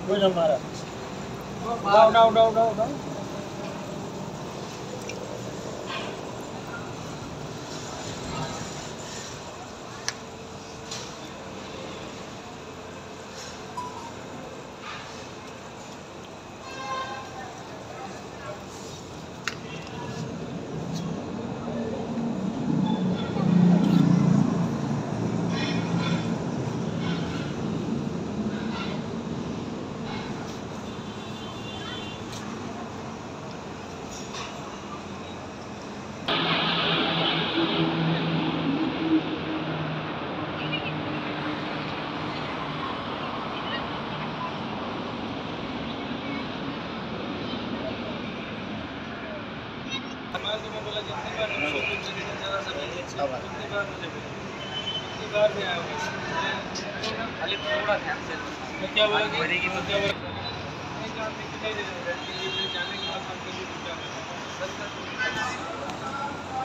कोई ना मारा उठाओ उठाओ उठाओ उठाओ उठाओ। क्या बोलेगी क्या बोलेगी जाने के बाद